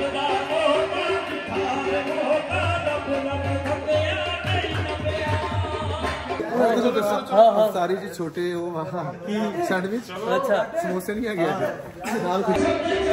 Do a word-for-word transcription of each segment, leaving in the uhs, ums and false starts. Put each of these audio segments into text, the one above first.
हाँ हाँ सारी जी छोटे वो वहाँ सैंडविच अच्छा समोसे नहीं आ गया नाल कुछ।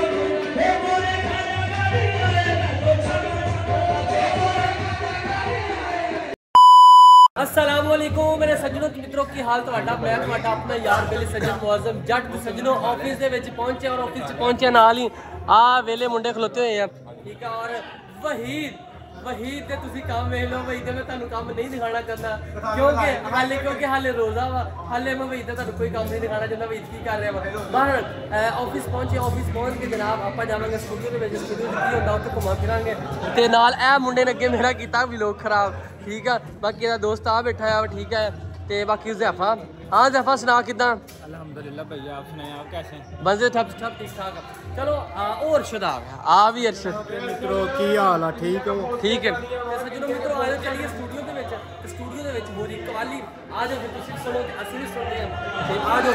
अस्सलामुअलैकुम मेरे सज्जनों मित्रों की हाल ਤੁਹਾਡਾ मैं ਤੁਹਾਡਾ अपना यार बेले सज्जन मुअज़्ज़म जट सज्जनों ऑफिस ਦੇ ਵਿੱਚ पहुंचे और ऑफिस ਚ पहुंचे ਨਾਲ ही आ वेले मुंडे खलोते हुए हैं ठीक है। और वहीद वहीद ते तुसी काम वेख लो वहीद मैं ਤੁਹਾਨੂੰ ਕੰਮ नहीं दिखाना चाहता क्योंकि हाले क्योंकि हाले रोजा वा हाले मैं वहीद ਤੁਹਾਨੂੰ कोई काम नहीं दिखाना चाहता वहीद की कर रहा वा बाहर ऑफिस पहुंचे ऑफिस पहुंच के जनाब ਆਪਾਂ ਜਾਵਾਂਗੇ स्टूडियो ਦੇ ਵਿੱਚ स्टूडियो ਚ ਕੀ ਹੁੰਦਾ ਉੱਥੇ ਘੁੰਮਾ ਫਿਰਾਂਗੇ ਤੇ ਨਾਲ ਇਹ ਮੁੰਡੇ ਨੇ ਅੱਗੇ ਮੇਰਾ ਕੀਤਾ ਵਲੌਗ ਖਰਾਬ ठीक है। बाकी दोस्त आ बैठा है ठीक है। तो बाकी ज़ैफ़ा हाँ ज़ैफ़ा सुना किदा अल्हम्दुलिल्लाह भैया आप सुनाए आप कैसे हैं? बस ठप ठप ठीक ठाक चलो आ अरशद आ गया आ भी अरशद मित्रों की हाल है ठीक हो ठीक है सज्जनों मित्रों आ जाओ चलिए स्टूडियो के विच स्टूडियो के विच हो रही कवाली आ जाओ फिर तुसीं सुनो ते असीं भी सुनते हैं आ जाओ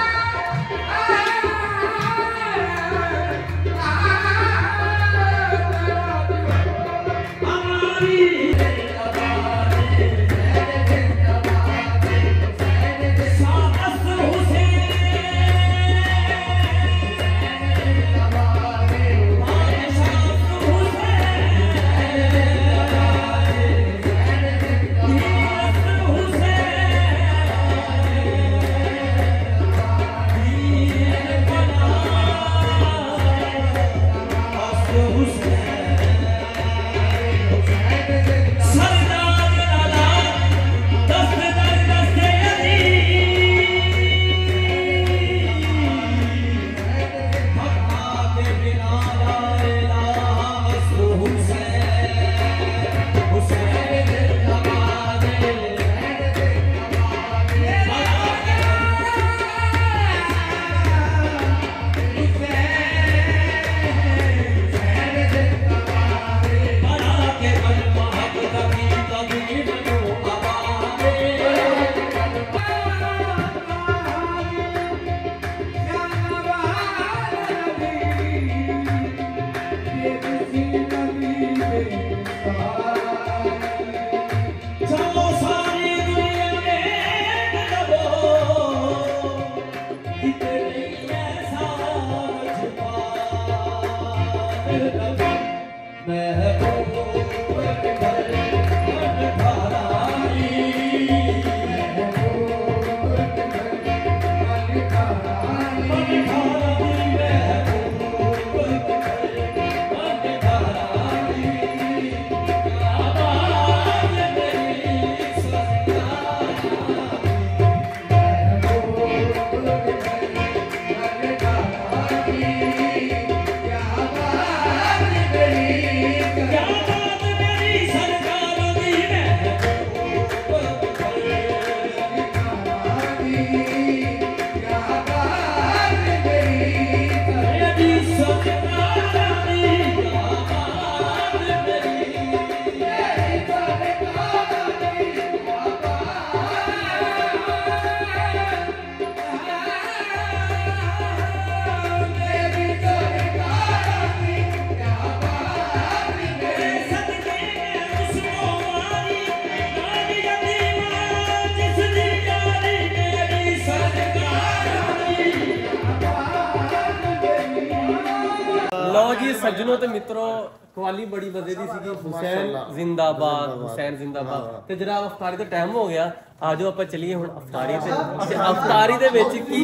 लो जी सज्जनों तो मित्रों कवाली बड़ी मजे दी सी हुसैन जिंदाबाद हुसैन जिंदाबाद ते जनाब अफतारी का टाइम हो गया आ जाओ आप चलिए हुण अफतारी ते अफतारी दे विच की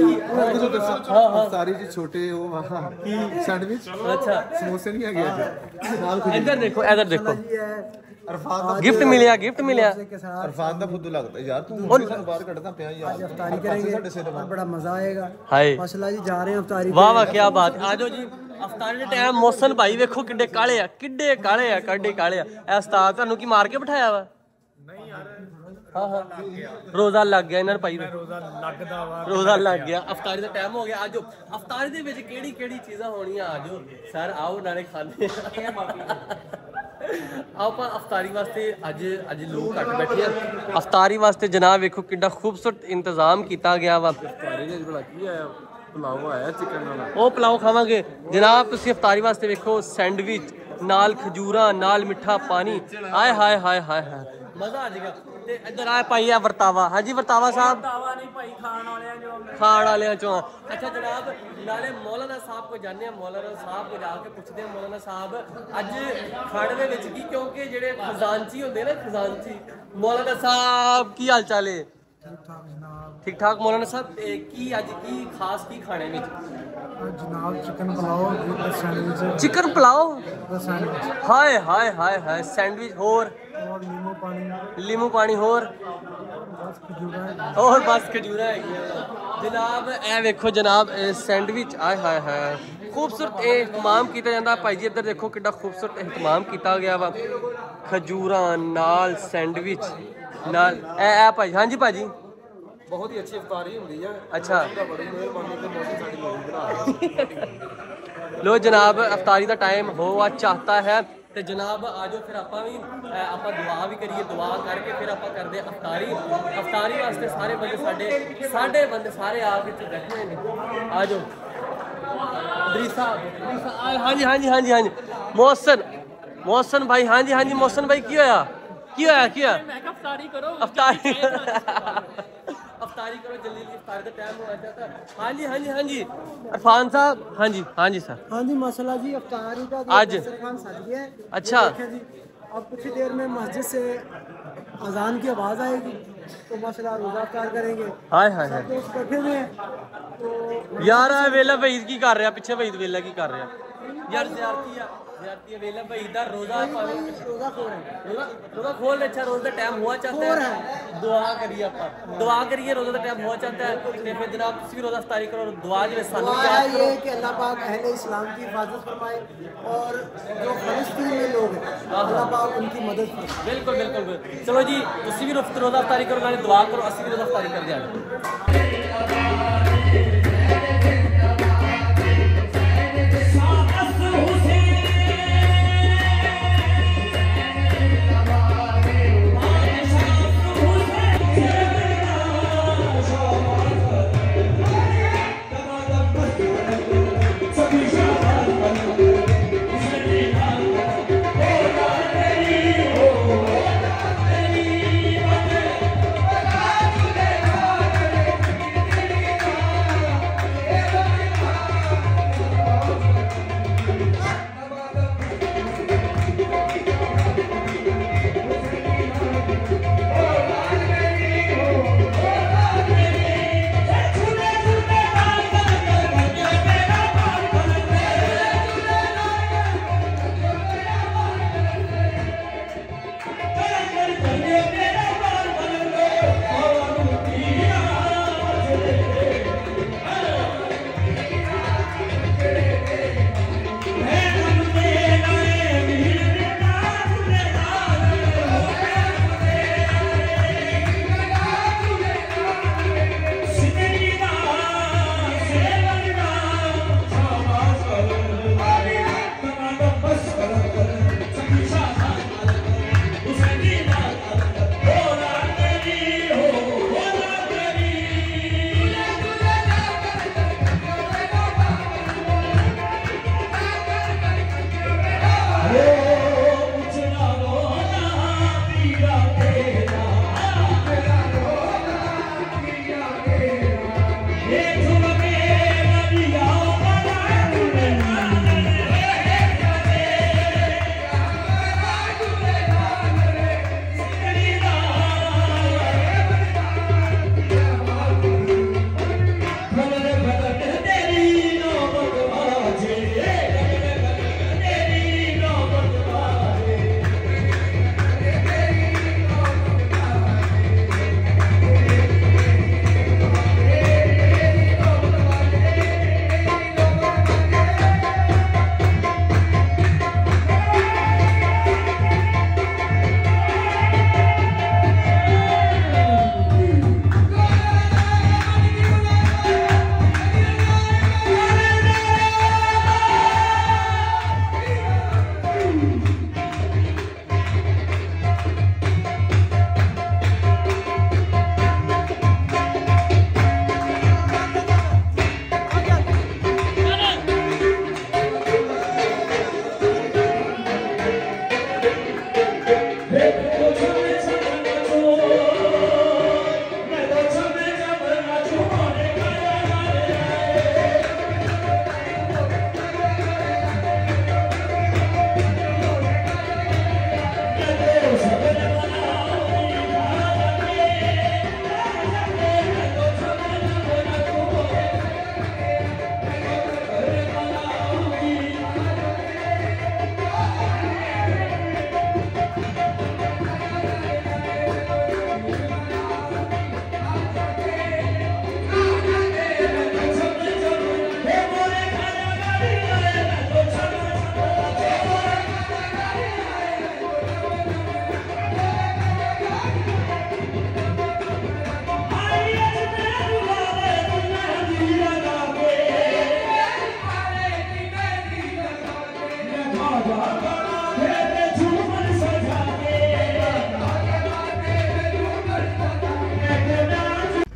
हां हां सारी जी छोटे वो वहाँ सैंडविच अच्छा समोसे नहीं आ गया नाल कुछ। इधर देखो इधर देखो गिफ्ट मिलिया गिफ्ट मिलिया अरफान दा फुद्दू लगता यार तू मुझे बाहर कटदा पिया यार अफ्तारी करेंगे और बड़ा मजा आएगा हाय माशाल्लाह जी जा रहे हैं अफ्तारी वाह वाह क्या बात आ जाओ जी अफ्तारी दे टाइम मौसम भाई वेखो किड्डे काले आ किड्डे काले आ किड्डे काले आ ए उस्ताद ਤੁਹਾਨੂੰ ਕੀ ਮਾਰ ਕੇ ਬਿਠਾਇਆ ਵਾ ਨਹੀਂ ਯਾਰ हाँ हाँ रोजा लग गया इन्होंने भाई रोजा लगदा वा रोजा लग गया अफतारी का टाइम हो गया आज अफतारी दे विच केड़ी केड़ी चीज़ां होणियां आज सर आओ नाले खाने आप अफतारी वास्ते अज अज लोग घट बैठे हैं अफतारी वास्ते जनाब वेखो किड्डा खूबसूरत इंतजाम किया गया वा अफतारी दे भला की आया ਪੁਲਾਓ ਆਇਆ ਚਿਕਨ ਵਾਲਾ ਉਹ ਪਲਾਓ ਖਾਵਾਂਗੇ ਜਨਾਬ। ਤੁਸੀਂ ਇਫਤਾਰੀ ਵਾਸਤੇ ਵੇਖੋ ਸੈਂਡਵਿਚ ਨਾਲ ਖਜੂਰਾਂ ਨਾਲ ਮਿੱਠਾ ਪਾਣੀ, ਆਏ ਹਾਏ ਹਾਏ ਹਾਏ ਹਾਏ ਮਜ਼ਾ ਆ ਜਾਏਗਾ। ਤੇ ਇੱਧਰ ਆ ਭਾਈ ਆ ਵਰਤਾਵਾ। ਹਾਂਜੀ ਵਰਤਾਵਾ ਸਾਹਿਬ। ਵਰਤਾਵਾ ਨਹੀਂ ਭਾਈ, ਖਾਣ ਵਾਲਿਆਂ ਜੋ ਖਾਣ ਵਾਲਿਆਂ ਚੋਂ। ਅੱਛਾ ਜਨਾਬ, ਨਾਲੇ ਮੌਲਾਨਾ ਸਾਹਿਬ ਕੋ ਜਾਂਦੇ ਆ, ਮੌਲਾਨਾ ਸਾਹਿਬ ਕੋ ਜਾ ਕੇ ਪੁੱਛਦੇ ਆ ਮੌਲਾਨਾ ਸਾਹਿਬ ਅੱਜ ਖਾਣੇ ਦੇ ਵਿੱਚ ਕੀ, ਕਿਉਂਕਿ ਜਿਹੜੇ ਖਜ਼ਾਨਚੀ ਹੁੰਦੇ ਨਾ ਖਜ਼ਾਨਚੀ। ਮੌਲਾਨਾ ਸਾਹਿਬ ਕੀ ਹਾਲ ਚਾਲ ਹੈ? ठीक ठाक मौलाना साहब की अज की खास की खाने में जनाब chicken pulao sandwich chicken pulao sandwich हाय हाय हाय हाय सैंडविच होर और नींबू पानी लीमू पानी होर बस खजूरा और बस खजूरा है जनाब। ए देखो जनाब सैंडविच आए हाय हाय खूबसूरत एहतमाम किया जाता भाई जी। इधर देखो कितना खूबसूरत एहतमाम किया गया वा खजूरा नाल सैंडविच नाल ए ए भाई। हाँ जी भाजी ਬਹੁਤ ਹੀ ਅੱਛੀ ਇਫਤਾਰੀ ਹੁੰਦੀ ਹੈ। अच्छा ਬੜੀ ਮਿਹਰਬਾਨੀ ਤੇ ਮੌਸਮ ਸਾਡੀ ਲੋੜੀ ਬਣਾ लो जनाब अफतारी का टाइम होआ चाहता है तो जनाब आ जाओ फिर आपा भी आप दुआ भी करिए, दुआ करके फिर आप करते अफतारी। अफतारी वास्ते सारे बंदे साढ़े साढ़े बंदे सारे आके बैठे हैं। आ जाओ दरीसा हाँ जी हाँ जी हाँ जी हाँ जी मोहसन मोहसन भाई। हाँ जी हाँ जी मोहसन भाई की होया की होया की होया अफतारी करो अफतारी अफतारी करो जल्दी जल्दी इफ्तार का टाइम हो जाता है। हाँ जी हाँ जी हाँ जी इरफान साहब। हाँ जी हाँ जी सर। हाँ जी मसला जी अफ्तारी का आज दस्तरखान सज गया है। अच्छा जी अब कुछ ही देर में मस्जिद से अजान की आवाज़ आएगी तो माशाल्लाह रोज़ा अफ्तार करेंगे। हाय हाय हाय सब दोस्त बैठे हुए हैं तो यार वेला भाई की कर रहा पिछे भाई वेला की कर रहा यार ज़्यादती है ज़्यादती है वेला भाई दा रोज़ा रोज़ा खोल रहे हैं। रोज़ा रोज़ा खोल। अच्छा रोज़ का टाइम हुआ चाहता है दुआ करिए आप दुआ करिए रोज़ा का टाइम हुआ चाहता है तो फिर जनाब तुम भी रोज़ा अफ्तारी करो दुआ जो सानू दुआ याद ये करो कि अल्लाह पाक अहले इस्लाम की हिफाजत फरमाए और जो फ़लस्तीन में लोग हैं अल्लाह पाक उनकी मदद फरमाए। बिल्कुल बिल्कुल बिल्कुल। चलो जी तुम भी रोज़ा अफ्तारी करो नाले दुआ करो असीं भी रोज़ा अफ्तारी कर जाएंगे।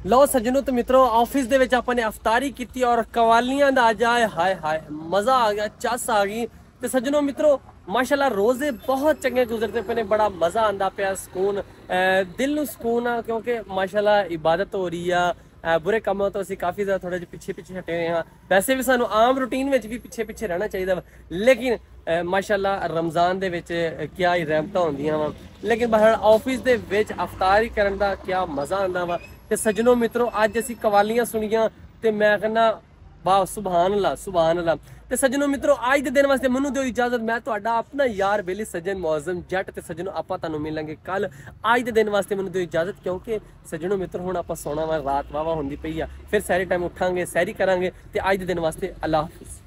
ਲਓ ਸੱਜਣੋ ਤੇ ਮਿੱਤਰੋ ਆਫਿਸ ਦੇ ਵਿੱਚ ਆਪਾਂ ਨੇ ਅਫਤਾਰੀ ਕੀਤੀ ਔਰ ਕਵਾਲੀਆਂ ਦਾ ਅੱਜ ਆਏ ਹਾਏ ਹਾਏ ਮਜ਼ਾ ਆ ਗਿਆ ਚੱਸ ਆ ਗਈ ਤੇ ਸੱਜਣੋ ਮਿੱਤਰੋ ਮਾਸ਼ਾਅੱਲਾ ਰੋਜ਼ੇ ਬਹੁਤ ਚੰਗੇ ਗੁਜ਼ਰਦੇ ਪਏ ਨੇ ਬੜਾ ਮਜ਼ਾ ਆਂਦਾ ਪਿਆ ਸਕੂਨ ਦਿਲ ਨੂੰ ਸਕੂਨ ਆ ਕਿਉਂਕਿ ਮਾਸ਼ਾਅੱਲਾ ਇਬਾਦਤ ਹੋ ਰਹੀ ਆ बुरे कामों तो असं काफ़ी ज़्यादा थोड़े जिहे पिछे पिछे हटे हुए हाँ वैसे भी सानू आम रूटीन में भी पिछे पिछे रहना चाहिए वा लेकिन माशाअल्लाह रमज़ान दे विच क्या ही रहमतां होंदियां वा लेकिन बाहर ऑफिस दे विच अफतारी करन दा क्या मज़ा आंदा वा ते सज्जनों मित्रों अज असीं कवालियां सुनियां ते मैं कहना वाह सुभान अल्लाह सुभान अल्लाह ते सज्जनों मित्रों अज दे दिन वास्ते मैनूं दिओ इजाजत मैं तुहाडा अपना यार बेली सज्जन मुअज़्ज़म जट ते सज्जनों आपां तुहानूं मिलांगे कल अज दे दिन वास्ते मैनूं दिओ इजाजत क्योंकि सज्जनों मित्रों हुण आपां सोना वा रात वावा हुंदी पई आ फिर सारे टाइम उठांगे सैरी करांगे ते अज दे दिन वास्ते अल्लाह हाफिज़।